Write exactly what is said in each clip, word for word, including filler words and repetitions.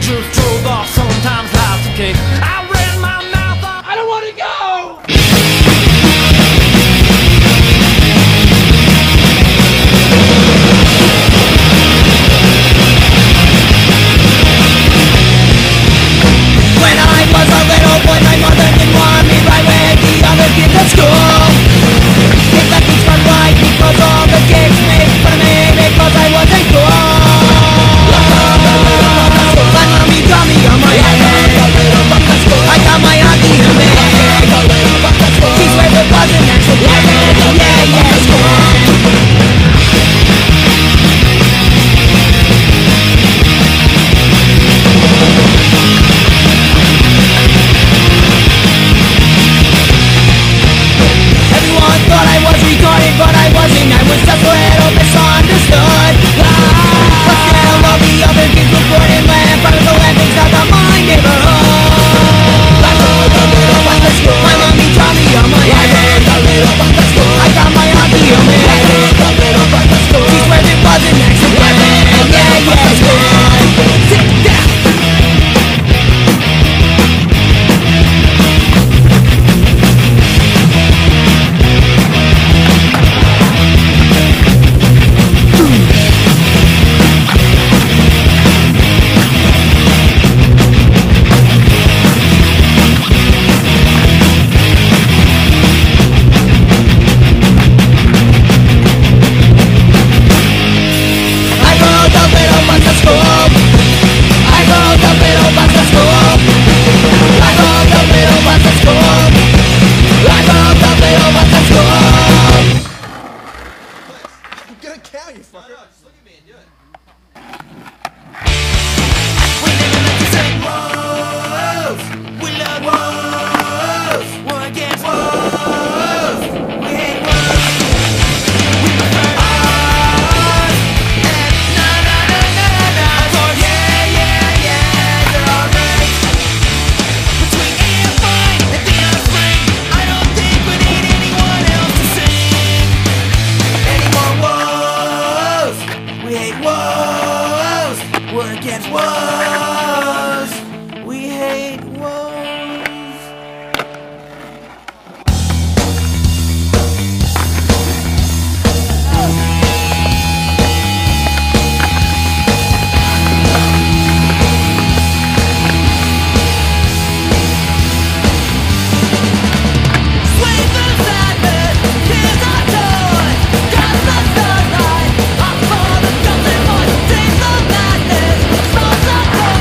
just drove off, sometimes life's okay. I ran my mouth off, I don't want to go! When I was a little boy, my mother didn't want me right with the other kids at school. They left me run right because all the kids made fun of me because I wasn't cool. My mommy got me on my head. I got my auntie in me. She swears it was an accident. Yeah, yeah, Everyone thought I was retarded, but I wasn't. I was just a little misunderstood. But still, all the other kids were born and laughed. I was the laughing stock of my neighborhood. My mommy taught me on my head. I got my auntie on me. She swears it was an accident. Yeah, yeah, yeah. Sit down. Stars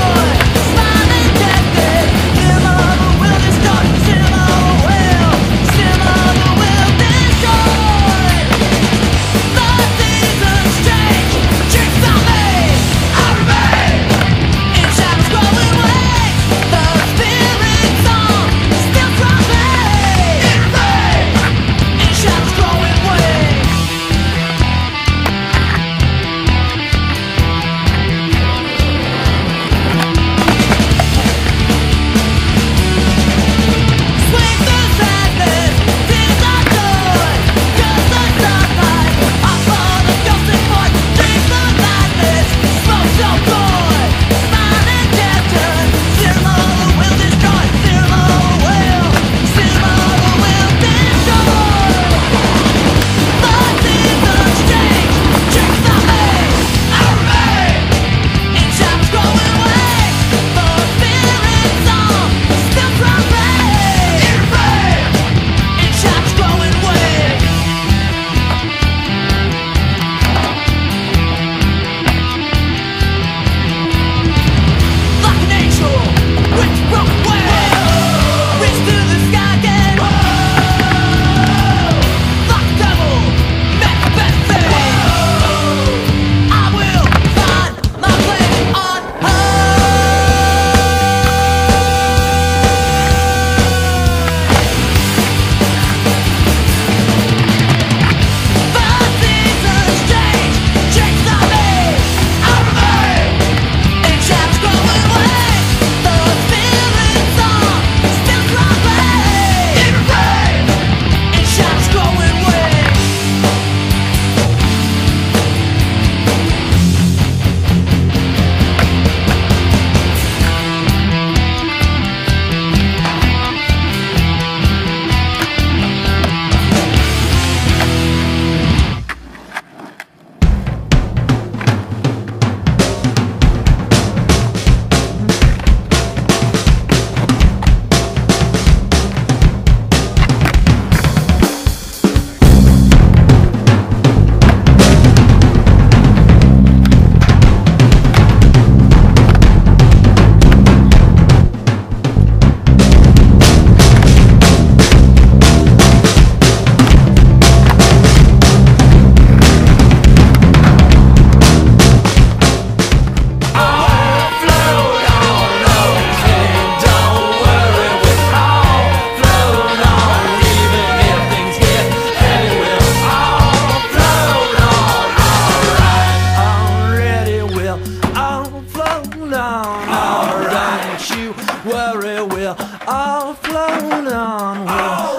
don't you worry, we'll all float on. We'll